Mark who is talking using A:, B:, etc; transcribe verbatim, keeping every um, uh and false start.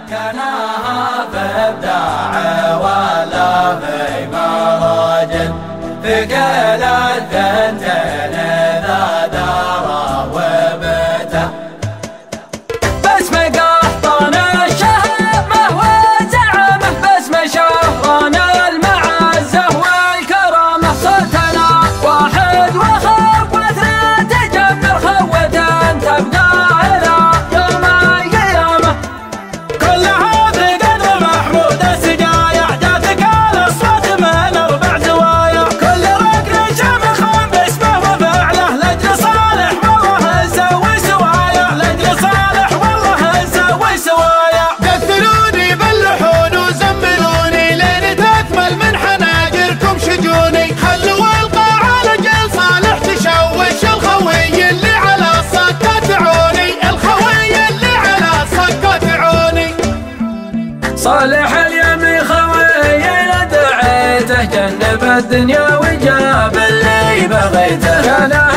A: كانها في ابداع ولا في مراجل في كل الثنتين ذا دار وبته باسم قحطان الشهامة وزعمه باسم شهران المعزة والكرامة صوتنا واحد وخوتنا تجمر خوة تبقى إلى يوم القيامة كلها في قدر محمود السجايا جاتك الأصوات من أربع زوايا كل ركن شامخ باسمه وفعله لأجل صالح والله نسوي سوايا لأجل صالح والله نسوي سوايا
B: دثروني باللحون وزملوني لين تكمل من حناجركم شجوني خلوا القاعة لأجل صالح تشوش الخوي اللي على الصكة تعوني الخوي اللي على الصكة تعوني
A: صالح اليمي خوي دعيته جنب الدنيا وجاب اللي بغيته كان